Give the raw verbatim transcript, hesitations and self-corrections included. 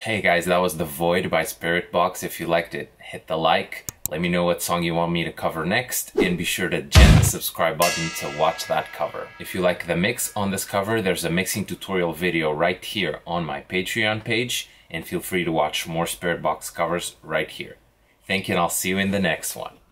Hey guys, that was The Void by Spiritbox. If you liked it, hit the like. Let me know what song you want me to cover next, and be sure to hit the subscribe button to watch that cover. If you like the mix on this cover, there's a mixing tutorial video right here on my Patreon page, and feel free to watch more Spiritbox covers right here. Thank you, and I'll see you in the next one.